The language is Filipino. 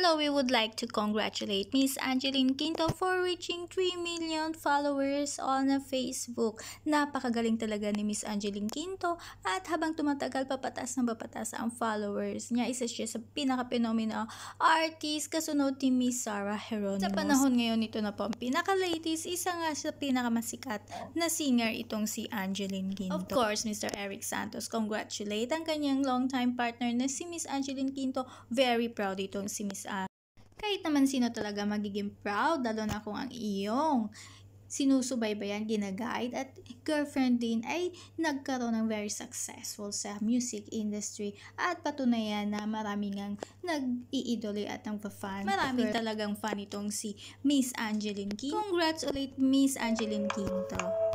Hello, we would like to congratulate Miss Angeline Quinto for reaching 3 million followers on Facebook. Napakagaling talaga ni Miss Angeline Quinto at habang tumatagal papatas ng papatas ang followers niya. Isa siya sa pinaka-phenomenal artist kasunod ni Miss Sarah Geronimo. Sa panahon ngayon ito na po ang pinaka-latest, isa nga sa pinakamasikat na singer itong si Angeline Quinto. Of course, Mr. Eric Santos, congratulate ang kanyang long-time partner na si Miss Angeline Quinto. Very proud itong si Miss Anne. Kahit naman sino talaga magiging proud, lalo na kung ang iyong sinusubaybayan, ginaguide at girlfriend din ay nagkaroon ng very successful sa music industry at patunayan na maraming ang nag-iidoli at nagpa-fan. Maraming talagang fan itong si Miss Angeline Quinto. Congrats ulit Miss Angeline Quinto.